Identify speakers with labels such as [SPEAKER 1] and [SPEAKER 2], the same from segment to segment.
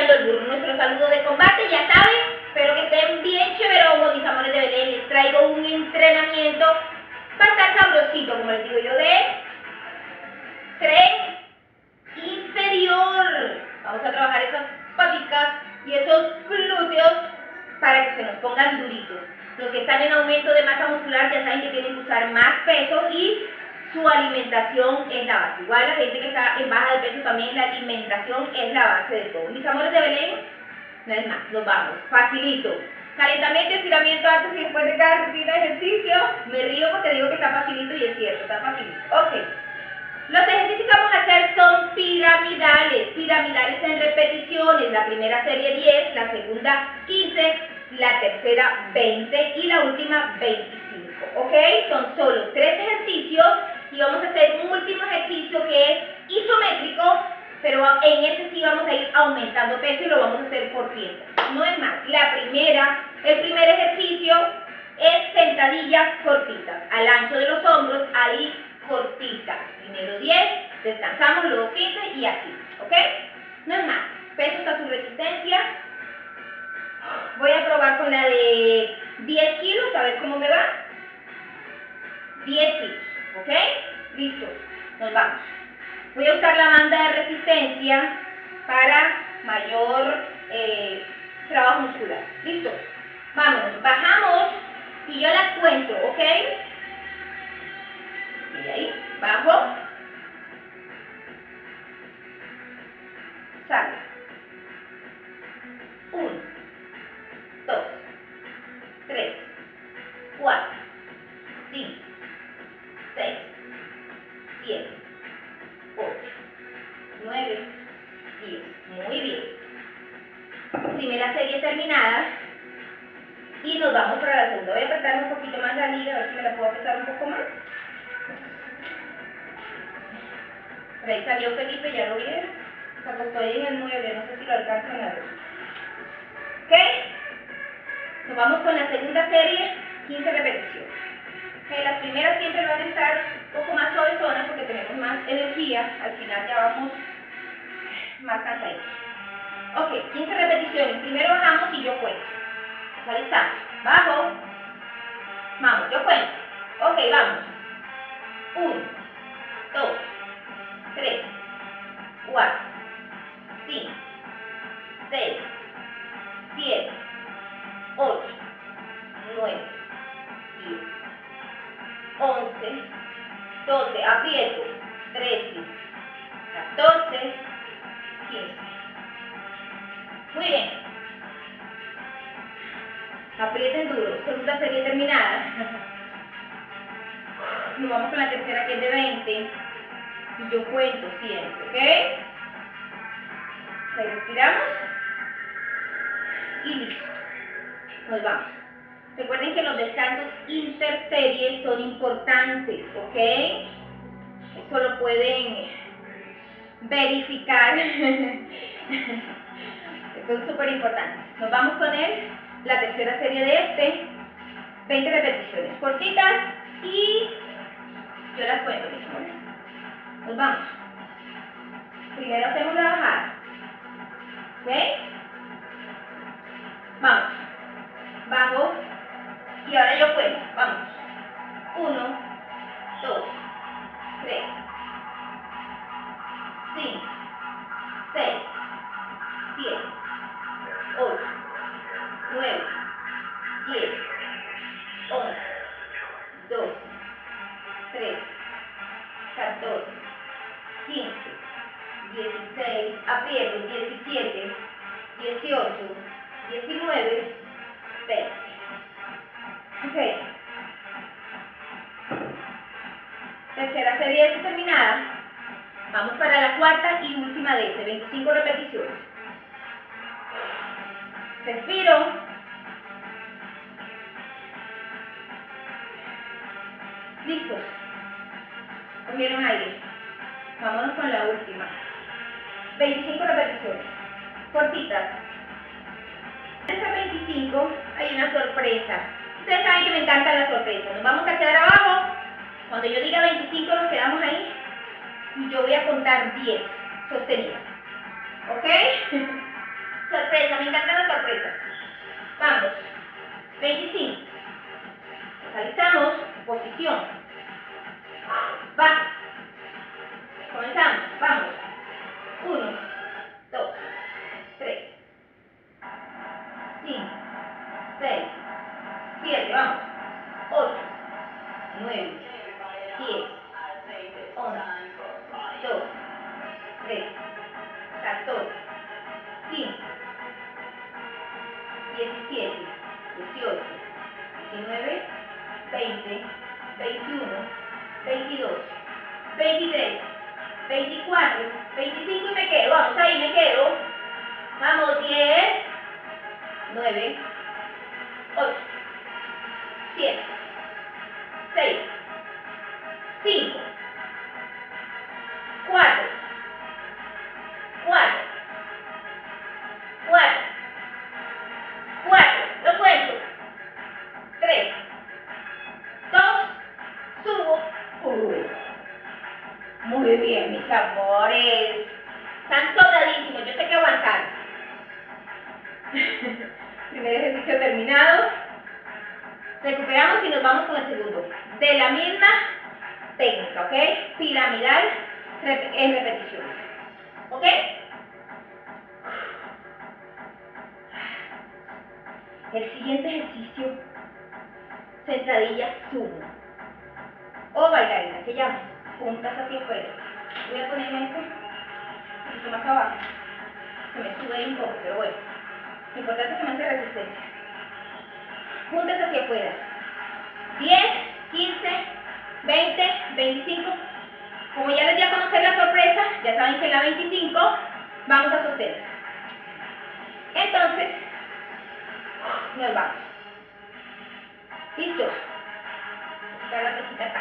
[SPEAKER 1] iniciando nuestro saludo de combate, ya saben, espero que estén bien chéverongos, mis amores de Belén. Les traigo un entrenamiento para estar sabrosito, como les digo yo, de tren inferior. Vamos a trabajar esas paticas y esos glúteos para que se nos pongan duritos. Los que están en aumento de masa muscular ya saben que tienen que usar más peso y su alimentación es la base. Igual la gente que está en baja de peso también, la alimentación es la base de todo. Mis amores de Belén, no es más, nos vamos, facilito. Calentamiento, estiramiento antes y después de cada rutina de ejercicio. Me río porque digo que está facilito y es cierto, está facilito. Ok. Los ejercicios que vamos a hacer son piramidales en repeticiones. La primera serie 10, la segunda 15, la tercera 20 y la última 25. ¿Ok? Son solo 3 ejercicios y vamos a hacer un último ejercicio que es isométrico, pero en ese sí vamos a ir aumentando peso y lo vamos a hacer por tiempo. No es más, el primer ejercicio es sentadillas cortitas, al ancho de los hombros, ahí cortitas. Primero 10, descansamos, luego 15 y así, ¿ok? No es más, peso hasta su resistencia. Voy a probar con la de 10 kilos, a ver cómo me va. 10 kilos, ¿ok? Listo, nos vamos. Voy a usar la banda de resistencia para mayor trabajo muscular. Listo, vámonos, bajamos y yo las cuento, ¿ok? Y ahí, bajo, salgo. 1, 2, 3, 4, 5, 6, 7, 8, 9, 10. Muy bien. Primera serie terminada. Y nos vamos para la segunda. Voy a apretar un poquito más la liga, a ver si me la puedo apretar un poco más. Por ahí salió Felipe, ya lo vieron. Se acostó ahí en el mueble, no sé si lo alcanzan a ver. ¿Ok? Nos vamos con la segunda serie, 15 repeticiones. Okay, las primeras siempre van a estar un poco más suavezonas porque tenemos más energía. Al final ya vamos más cansaditos. Ok, 15 repeticiones. Primero bajamos y yo cuento. Ahí estamos. Bajo. Vamos, yo cuento. Ok, vamos. 1, 2, 3, 4, 5, 6, 7, 8, 9, 10, 11, 12, aprieto, 13, 14, 15. Muy bien. Aprieten duro. Segunda serie terminada. Nos vamos con la tercera que es de 20. Y yo cuento siempre, ¿ok? Ahí respiramos. Y listo. Nos vamos. Recuerden que los descansos interseries son importantes, ¿ok? Eso lo pueden verificar. Esto es súper importante. Nos vamos con la tercera serie de 20 repeticiones cortitas y yo las cuento, mis amores. Nos vamos. Primero hacemos la bajada. ¿Ok? Vamos. Bajo. Y ahora yo cuento. Vamos. 1, 2, 3, 5, 6, 7, 8, 9, 10, 11, 12, 13, 14, 15, 16, aprieto, 17, 18, 19, 20. Ok. Tercera serie terminada. Vamos para la cuarta y última de 25 repeticiones. Respiro. Listos. Cogieron aire. Vámonos con la última. 25 repeticiones. Cortitas. En esta 25 hay una sorpresa. Ustedes saben que me encantan las sorpresas. Nos vamos a quedar abajo. Cuando yo diga 25 nos quedamos ahí. Y yo voy a contar 10 sostenidas. ¿Ok? Sorpresa, me encantan las sorpresas. Vamos. 25. Nos alistamos. Posición. Va. Comenzamos. Vamos. 1, 2, 3, 5, 6, 7, vamos. 8, 9, 10, 11, 12, 13, 14, 15, 17, 18, 19, 20, 21, 22, 23, 24, 25 y me quedo. Vamos, ahí me quedo. Vamos, 10, 9, 8, 7, 6, 5, 4, 4, 4, 4, lo cuento. 3, 2, subo. Muy bien, mis amores. Están sobradísimos, yo sé que aguantar. Primer ejercicio terminado. Recuperamos y nos vamos con el segundo. De la misma técnica, ¿ok? Piramidal en repeticiones. ¿Ok? El siguiente ejercicio, sentadilla sumo. O bailarina, se llama puntas hacia afuera. Voy a ponerme esto un poquito más abajo. Se me sube ahí un poco, pero bueno. Lo importante es que me hace resistencia. Puntas hacia afuera. 10, 15, 20, 25. Como ya les di a conocer la sorpresa, ya saben que en la 25 vamos a sostener. Entonces, nos vamos. ¿Listos? Quitar la pesita acá.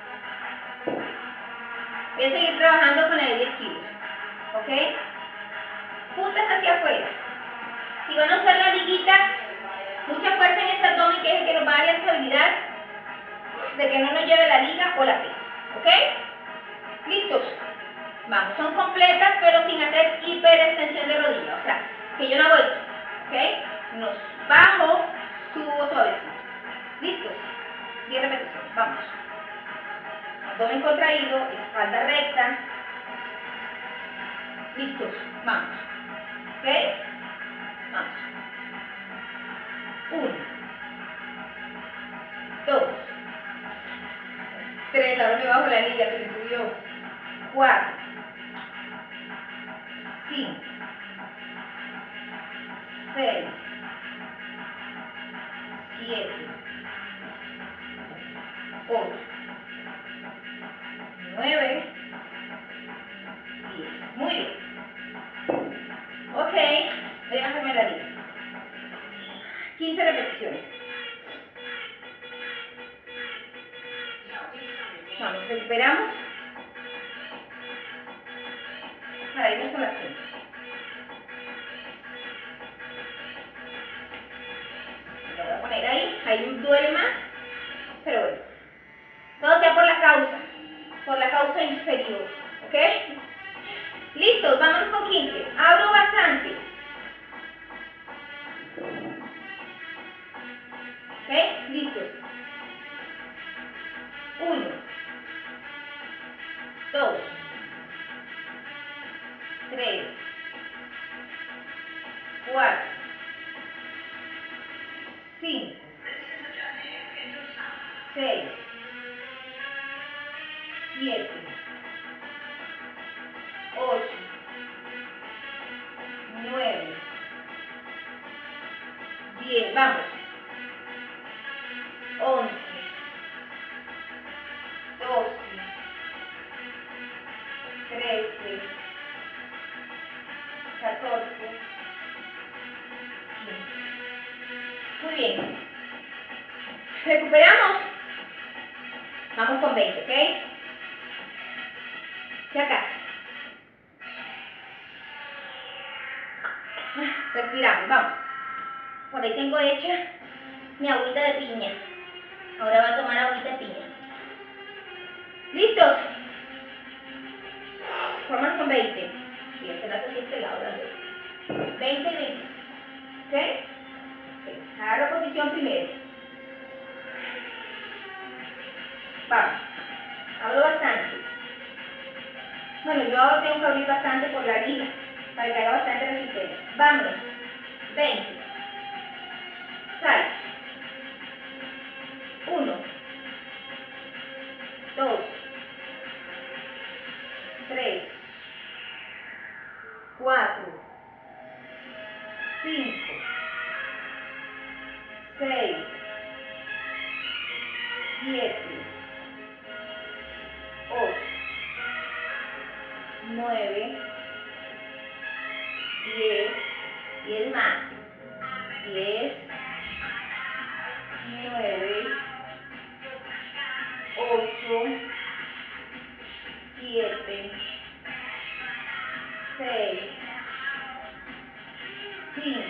[SPEAKER 1] Voy a seguir trabajando con la de 10 kilos. ¿Ok? Puntas hacia afuera. Si van a usar la liguita, mucha fuerza en este abdomen, que es el que nos va a dar la estabilidad de que no nos lleve la liga o la pesa. ¿Ok? ¿Listos? Vamos, son completas pero sin hacer hiperextensión de rodilla. O sea, que yo no hago esto. ¿Ok? Nos bajo, subo suavecito. ¿Listos? 10 repeticiones. Vamos. Abdomen contraído, espalda recta. ¿Listos? Vamos. ¿Ok? Vamos. 1, 2, 3, ahora me bajo la liga, se me subió. 4, 5, 6, 7, 8, 9, 10. Muy bien. Ok, voy a bajarme la liga. 15 repeticiones. Vamos, recuperamos para irnos con las 15. Lo voy a poner ahí duele más, pero bueno. Todo sea por la causa inferior, ¿ok? Listos, vamos con 15. Abro bastante. ¿Ok? Listos. 1, 2, 3, 4, 5, 6, 7, 8, 9, 10, vamos. 11, 12, 13, 14, 15. Muy bien. Recuperamos. Vamos con 20, ¿ok? Y acá. Respiramos, vamos. Por ahí tengo hecha mi agüita de piña. Ahora va a tomar agüita de piña. ¿Listos? Formamos con 20. Y este lado así, este lado, las 20 y 25. abrir bastante por la liga, para que haga bastante resistencia. Vámonos. 20. Sal. 1, 2, 3, 4, 5, 6, 7, 8, 9, 10, 10 más, 10, 9, 8, 7, 6, 5,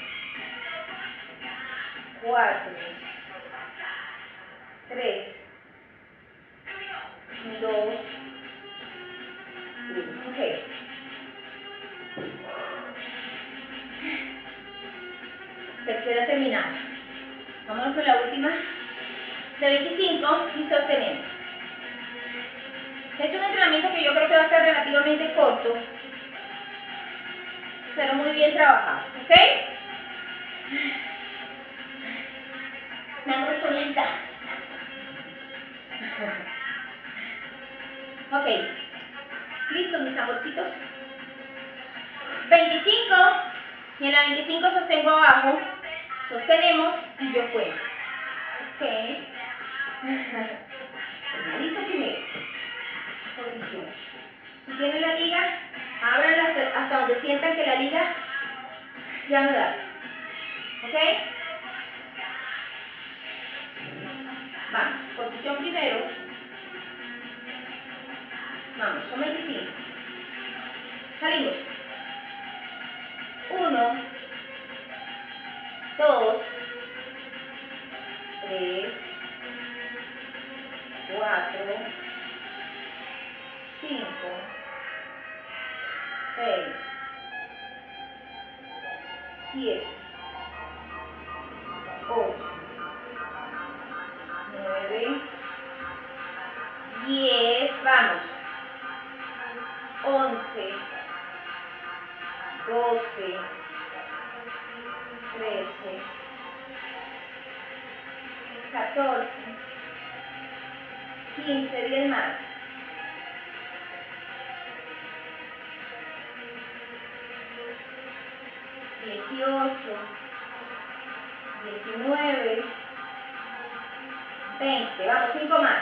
[SPEAKER 1] 4, 3, 2, 1. Ok. Tercera terminada. Vámonos con la última. De 25 y sostenemos. Es un entrenamiento que yo creo que va a ser relativamente corto, pero muy bien trabajado. ¿Ok? Me han puesto lenta. Ok. ¿Listos, mis amorcitos? 25. Y en la 25 sostengo abajo. Sostenemos y yo cuento. Ok. Listo primero. Posición. Si tienen la liga, ábranla hasta donde sientan que la liga ya no da. ¿Ok? Vamos. Posición primero. Vamos, son 25. Salimos. 1, 2, 3, 4, 5, 6, 7, 8, 9, 10, vamos. 11, 12, 13, 14, 15, 10 más. 18, 19, 20, vamos, 5 más.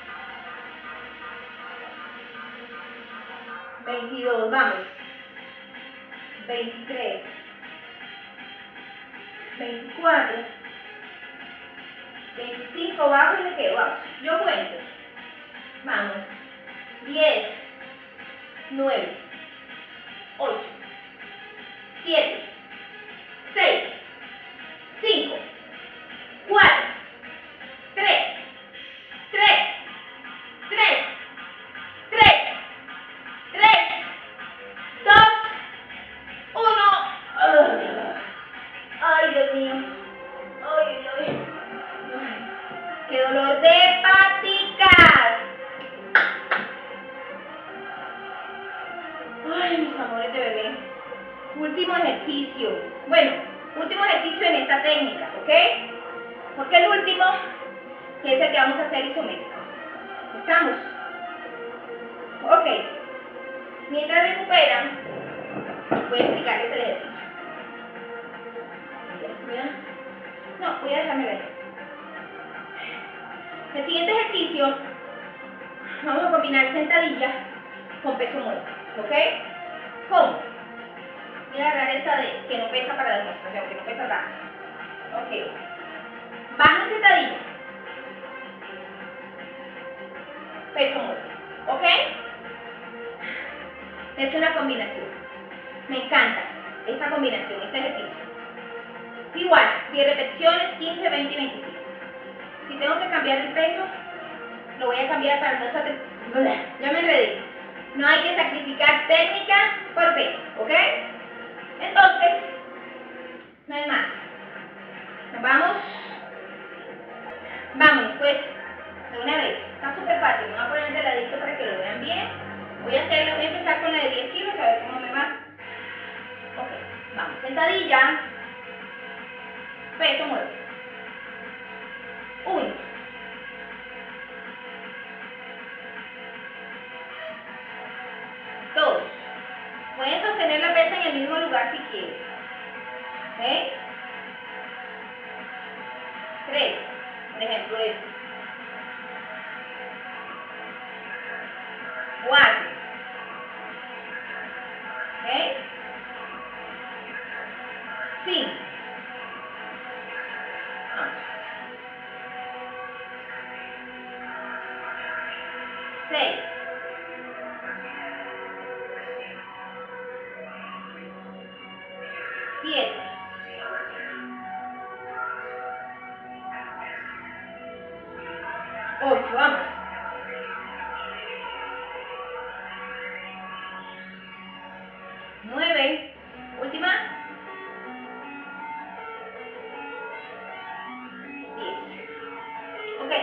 [SPEAKER 1] 22, vamos. 23, 24, 25, bajo y me quedo, vamos. Yo cuento. Vamos. 10, 9, 8, 7, 6, 5, 4, 3, 3, 3, 3, 3, 2, 1. Ay, Dios mío. Ay, ay, ay. ¡Qué dolor de paticas! Ay, mis amores de bebé. Último ejercicio. Bueno, último ejercicio en esta técnica, ¿ok? Porque el último, que es el que vamos a hacer isométrico. ¿Estamos? Ok. Mientras recuperan, voy a explicarles el ejercicio. No, voy a dejarme la idea. El siguiente ejercicio, vamos a combinar sentadillas con peso muerto, ¿ok? ¿Cómo? Voy a agarrar esta de que no pesa para la demostración, que no pesa tanto. Ok. Baja sentadilla. Peso muerto, ¿ok? Es una combinación. Me encanta esta combinación, este ejercicio. Igual, 10 repeticiones, 15, 20 y 25. Si tengo que cambiar el peso, lo voy a cambiar para no estar... Ya me enredé. No hay que sacrificar técnica por peso, ¿ok? Entonces, no hay más. Nos vamos. Vamos, pues, de una vez. Está súper fácil. Me voy a poner de ladito para que lo vean bien. Voy a empezar con la de 10 kilos. Vamos, sentadilla. Peso muerto. 1. 2. Pueden sostener la pesa en el mismo lugar si quieren. ¿Ok? 3. Por ejemplo, esto. 4. ¿Ok? 5. Vamos. 6. 7. 8. Vamos. 9. Última. 10. Ok.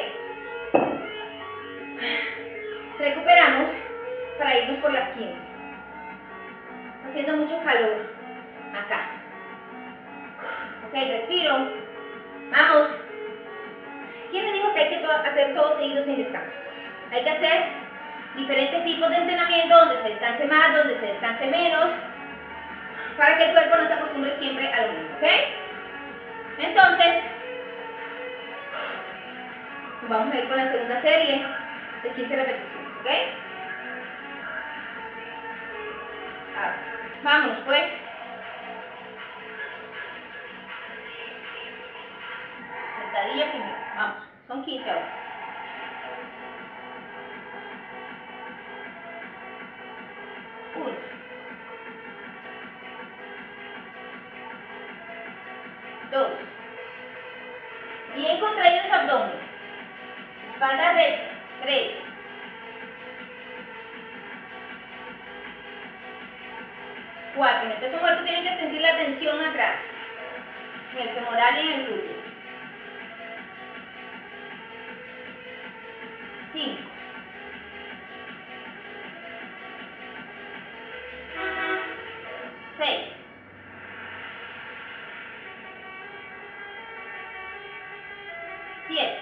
[SPEAKER 1] Recuperamos para irnos por las 15. Está haciendo mucho calor acá. Ok, respiro. Vamos. ¿Quién me dijo que hay que hacer todo seguido sin descanso? Hay que hacer diferentes tipos de entrenamiento donde se descanse más, donde se descanse menos, para que el cuerpo no se acostumbre siempre a lo mismo, ¿ok? Entonces, vamos a ir con la segunda serie de 15 repeticiones, ¿ok? Ahora, vámonos pues. Sentadilla primero, vamos, son 15 ahora. 1. 2. Bien contraídos los abdomen. Espalda recta. 3. 4. En el peso muerto tienen que sentir la tensión atrás, en el femoral y en el glúteo. 5. 6. 7.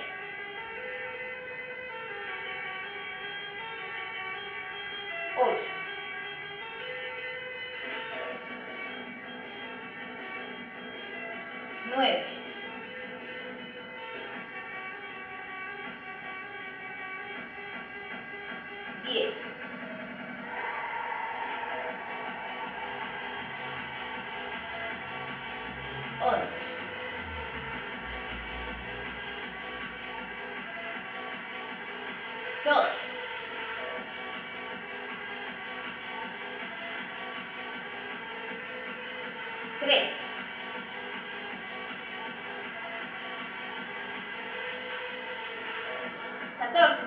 [SPEAKER 1] 8. 9. 10. 11. 12. 13. 14.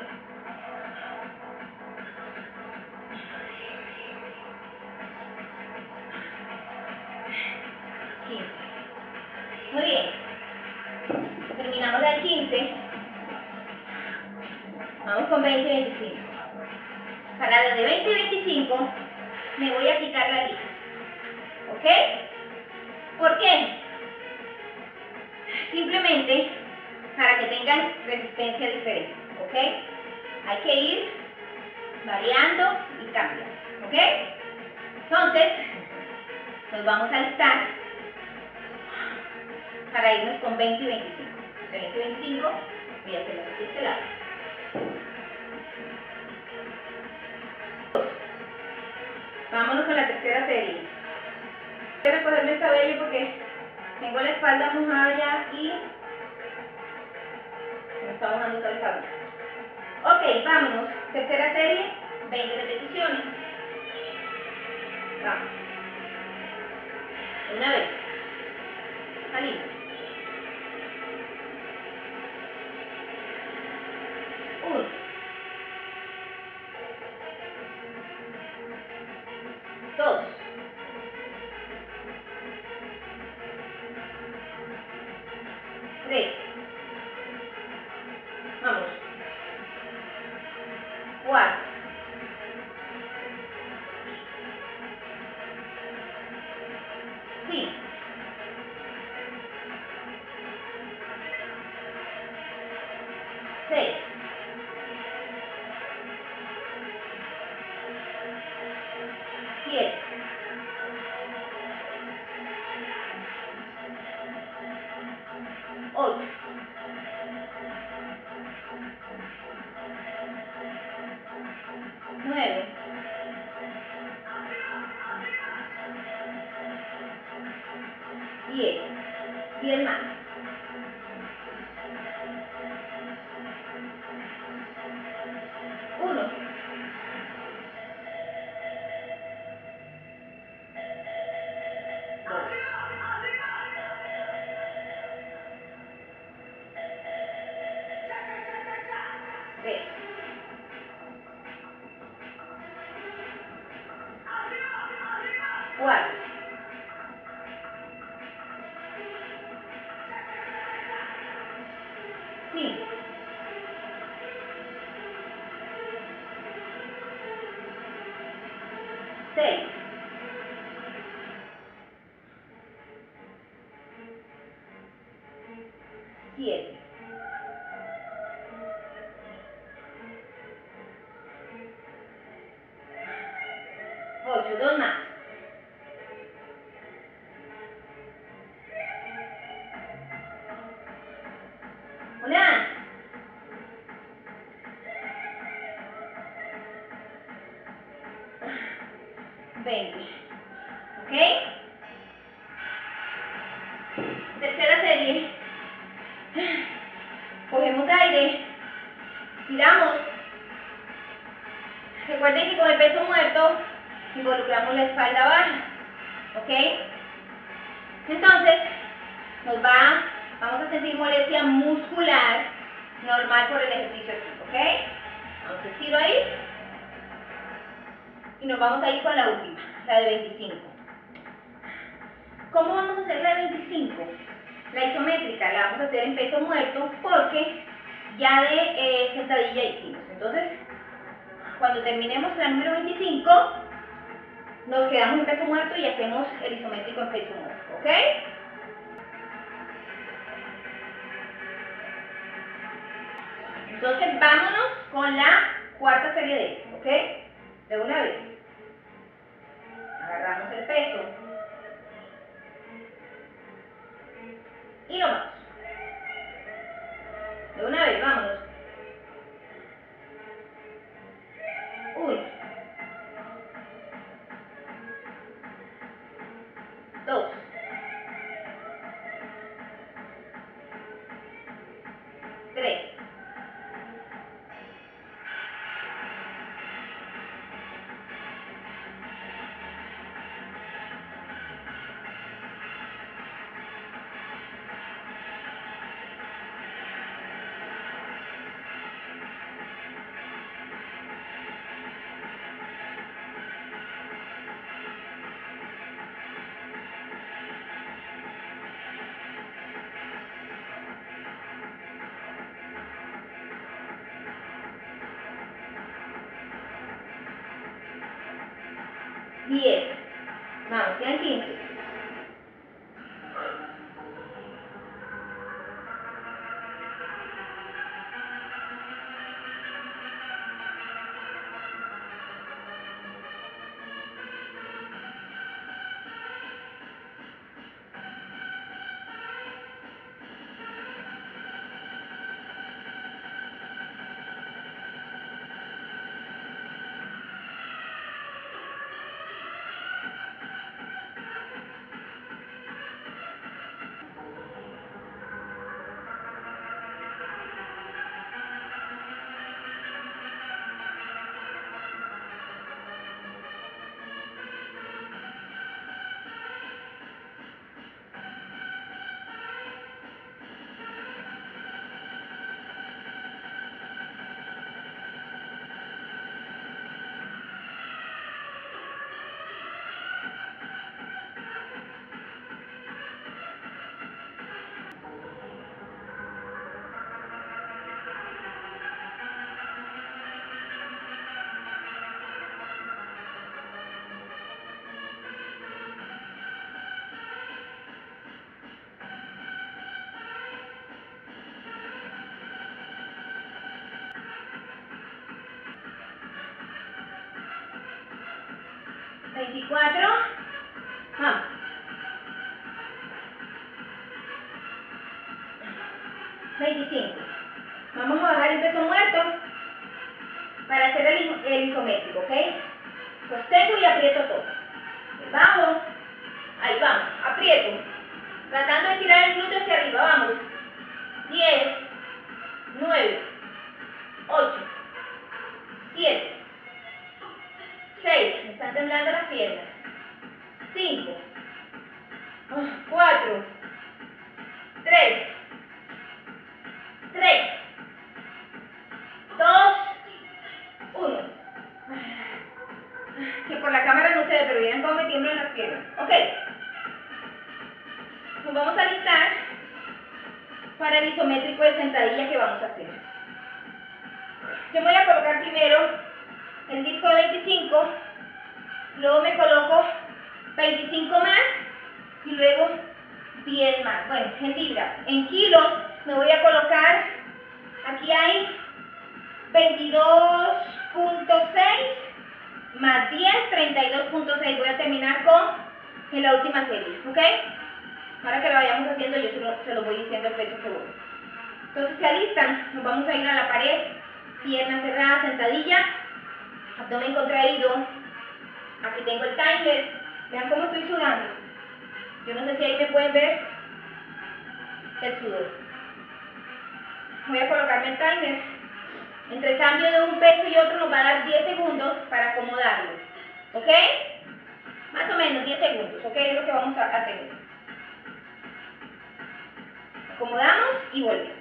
[SPEAKER 1] 15. Muy bien. Terminamos la 15. Vamos con 20 y 25. Para la de 20 y 25 me voy a quitar la liga. ¿Ok? ¿Por qué? Simplemente para que tengan resistencia diferente. ¿Ok? Hay que ir variando y cambiando. ¿Ok? Entonces, nos vamos a alistar para irnos con 20 y 25. De 20 y 25 voy a hacerlo de este lado. Vámonos con la tercera serie. Voy a recogerme el cabello porque tengo la espalda mojada ya y me está mojando todo el cabello. Ok, vámonos. Tercera serie, 20 repeticiones. Vamos. Una vez. Salimos. 1. 2. 3. Vamos. 4. 5. 10. 10 más. 1. 2. 3. 4. 5. 6. 7. 8. 2 más. Una. 20. ¿Ok? Tercera serie. Cogemos aire. Tiramos. Recuerden que con el peso muerto involucramos la espalda baja. ¿Ok? Entonces, vamos a sentir molestia muscular normal por el ejercicio aquí. ¿Ok? Vamos a estiro ahí. Y nos vamos a ir con la última, la de 25. ¿Cómo vamos a hacer la de 25? La isométrica la vamos a hacer en peso muerto porque ya de sentadilla hicimos. Entonces, cuando terminemos la número 25, nos quedamos en peso muerto y hacemos el isométrico en peso muerto. ¿Ok? Entonces, vámonos con la cuarta serie de esto. ¿Ok? De una vez. Agarramos el peso. Y nos vamos. De una vez, vámonos. 1. 2. 3. 10. Vamos, quedan 15. 24. Vamos. 25. Vamos a bajar el peso muerto para hacer el isométrico, ¿ok? Sostengo y aprieto todo. Vamos. Ahí vamos. Aprieto. Tratando de tirar el glúteo hacia arriba, vamos. 10, 9, 8, 7, 6, me están temblando las piernas. 5, 4, 3, 2, 1. Que por la cámara no se ve, pero miren cómo me tiemblan las piernas. Ok. Nos vamos a alistar para el isométrico de sentadilla que vamos a hacer. Yo voy a colocar primero el disco de 25, luego me coloco 25 más y luego 10 más. Bueno, en libras. En kilos me voy a colocar, aquí hay 22.6 más 10, 32.6. Voy a terminar en la última serie, ¿ok? Ahora que lo vayamos haciendo, yo se lo voy diciendo el peso que voy. Entonces se alistan, nos vamos a ir a la pared, piernas cerradas, sentadilla, abdomen contraído. Aquí tengo el timer, vean cómo estoy sudando. Yo no sé si ahí me pueden ver el sudor. Voy a colocarme el timer. Entre cambio de un peso y otro nos va a dar 10 segundos para acomodarlo. ¿Ok? Más o menos 10 segundos, ¿ok? Es lo que vamos a tener. Acomodamos y volvemos.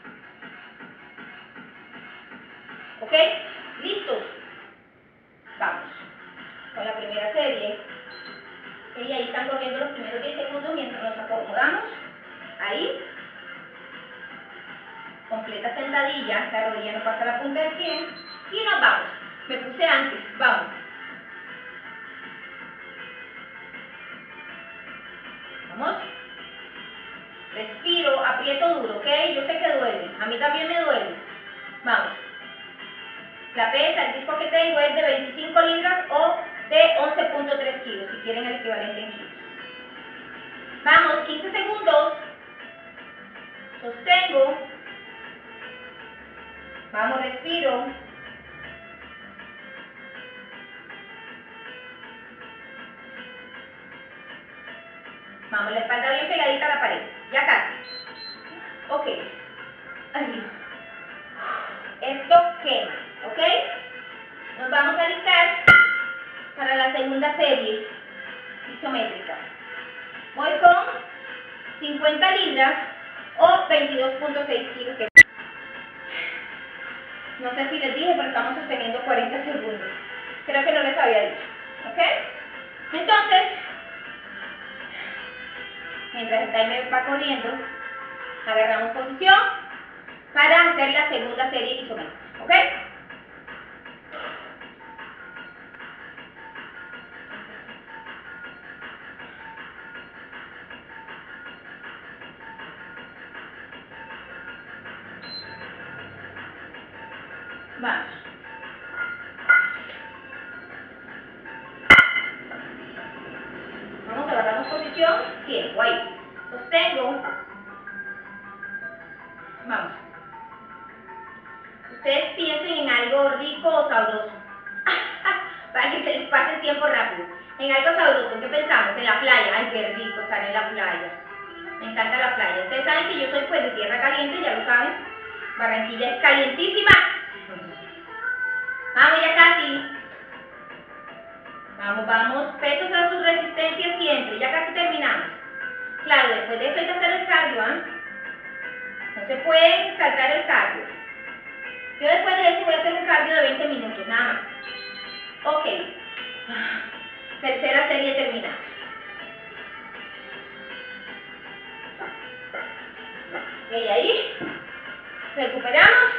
[SPEAKER 1] ¿Ok? ¿Listos? Vamos. Con la primera serie. Y ahí están corriendo los primeros 10 segundos mientras nos acomodamos. Ahí. Completa sentadilla. La rodilla no pasa la punta del pie. Y nos vamos. Me puse antes. Vamos. Vamos. Respiro, aprieto duro, ¿ok? Yo sé que duele. A mí también me duele. Vamos. La pesa, el disco que tengo es de 25 libras o de 11.3 kilos, si quieren el equivalente en kilos. Vamos, 15 segundos. Sostengo. Vamos, respiro. Vamos, la espalda bien pegadita a la pared. Ya casi. Ok. Arriba. Esto quema, ¿ok? Nos vamos a alistar para la segunda serie isométrica. Voy con 50 libras o 22.6 kilos. No sé si les dije, pero estamos sosteniendo 40 segundos. Creo que no les había dicho, ¿ok? Entonces, mientras el timer va corriendo, agarramos posición para hacer la segunda serie isométrica, ¿ok? Vamos. Vamos, agarramos posición, tiempo, ahí. Sostengo. Vamos. Ustedes piensen en algo rico o sabroso. Para que se les pase el tiempo rápido. En algo sabroso, ¿qué pensamos? En la playa. Ay, qué rico estar en la playa. Me encanta la playa. Ustedes saben que yo soy pues de tierra caliente, ya lo saben. Barranquilla es calientísima. Vamos, ya casi. Vamos, vamos. Pesos a su resistencia siempre. Ya casi terminamos. Claro, después de esto hay que hacer el cardio, ¿ah? No se puede saltar el cardio. Yo después de eso voy a hacer un cardio de 20 minutos, nada más. Ok. Tercera serie terminada. Ok, ahí. Recuperamos.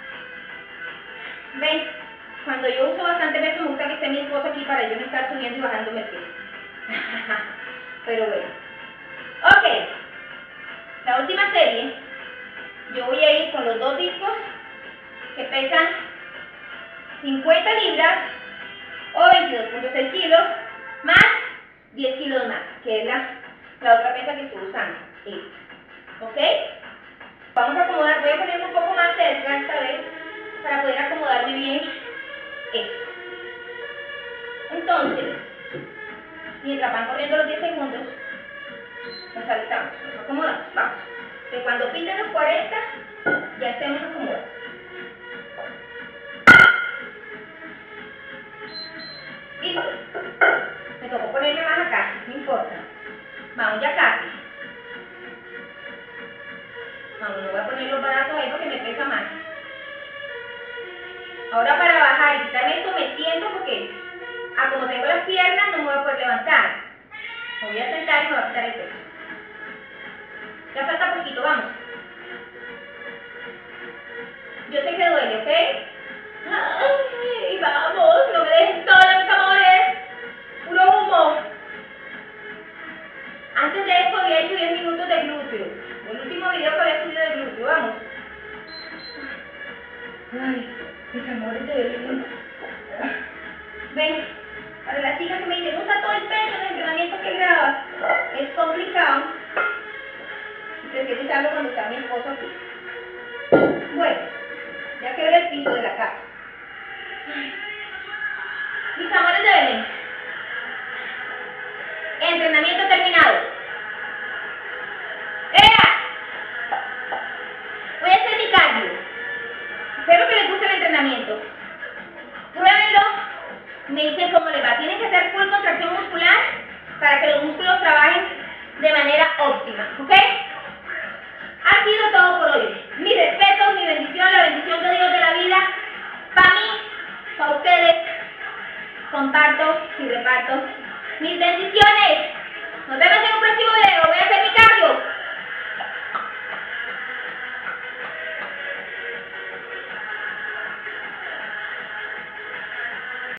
[SPEAKER 1] Ven, cuando yo uso bastante peso me gusta que esté mi esposo aquí para yo no estar subiendo y bajándome el peso. Pero bueno. Ok. La última serie, yo voy a ir con los dos discos que pesan 50 libras o 22.6 kilos más 10 kilos más, que es la otra pesa que estoy usando. ¿Ok? Vamos a acomodar, voy a ponerme un poco más cerca esta vez para poder acomodarme bien esto. Entonces, mientras van corriendo los 10 segundos, Nos alistamos, nos acomodamos, vamos. Que cuando piten los 40, ya estemos acomodados. Listo. Me tocó ponerme más acá, no importa. Vamos, ya casi. Vamos, no voy a poner los brazos ahí porque me pesa más. Ahora para bajar y quitarme esto me siento porque, como tengo las piernas, no me voy a poder levantar. Me voy a sentar y me voy a quitar el peso. Ya falta poquito, vamos. Yo sé que duele, ¿ok? Ay, vamos, no me dejen sola, mis amores. Puro humo. Antes de esto había hecho 10 minutos de glúteo. El último video que había subido de glúteo, vamos. Ay, mis amores de Belén. Ven, para las chicas que me dicen, usa todo el peso en el entrenamiento que grabas. Es complicado. Prefiero usarlo cuando está mi esposo aquí. Bueno, ya quebré el piso de la casa. Mis amores de Belén. Entrenamiento terminado. ¡Ea! Voy a hacer mi cardio. Espero que les guste el entrenamiento. Pruébenlo. Me dicen cómo les va. Tienen que hacer full contracción muscular para que los músculos trabajen de manera óptima. ¿Ok? Ha sido todo por hoy. Mi respeto, mi bendición, la bendición de Dios de la vida. Para mí, para ustedes. Comparto y reparto mis bendiciones. Nos vemos en un próximo video.